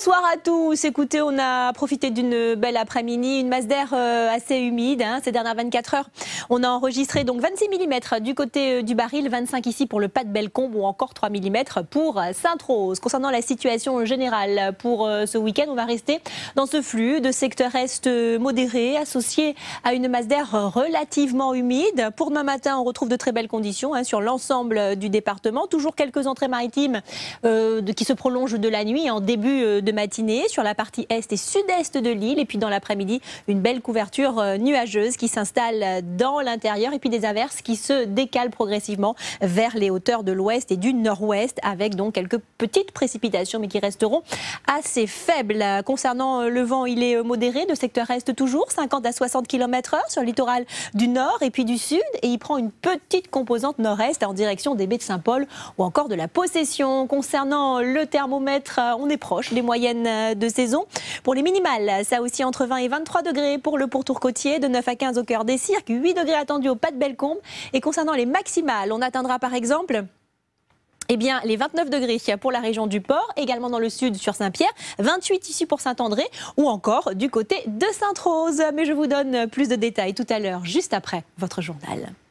Bonsoir à tous. Écoutez, on a profité d'une belle après-midi, une masse d'air assez humide ces dernières 24 heures. On a enregistré donc 26 mm du côté du Baril, 25 ici pour le Pas de Bellecombe ou encore 3 mm pour Sainte-Rose. Concernant la situation générale pour ce week-end, on va rester dans ce flux de secteur est modéré associé à une masse d'air relativement humide. Pour demain matin, on retrouve de très belles conditions sur l'ensemble du département. Toujours quelques entrées maritimes qui se prolongent de la nuit en début de matinée sur la partie est et sud-est de l'île. Et puis dans l'après-midi, une belle couverture nuageuse qui s'installe dans l'intérieur. Et puis des averses qui se décalent progressivement vers les hauteurs de l'ouest et du nord-ouest avec donc quelques petites précipitations mais qui resteront assez faibles. Concernant le vent, il est modéré de secteur est toujours, 50 à 60 km/h sur le littoral du nord et puis du sud. Et il prend une petite composante nord-est en direction des baies de Saint-Paul ou encore de la Possession. Concernant le thermomètre, on est proche des moyennes de saison. Pour les minimales, ça aussi entre 20 et 23 degrés pour le pourtour côtier, de 9 à 15 au cœur des cirques, 8 degrés attendus au Pas de Bellecombe. Et concernant les maximales, on atteindra par exemple les 29 degrés pour la région du Port, également dans le sud sur Saint-Pierre, 28 ici pour Saint-André ou encore du côté de Sainte-Rose. Mais je vous donne plus de détails tout à l'heure, juste après votre journal.